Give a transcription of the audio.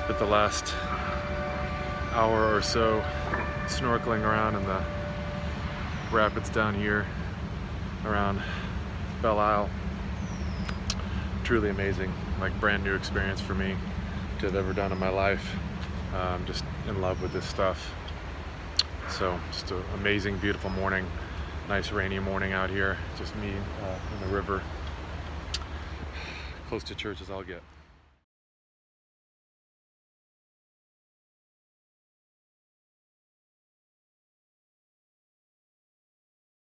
Spent the last hour or so snorkeling around in the rapids down here around Belle Isle. Truly amazing, like brand new experience for me to have ever done in my life. I'm just in love with this stuff. So just an amazing, beautiful morning. Nice rainy morning out here. Just me in the river. Close to church as I'll get.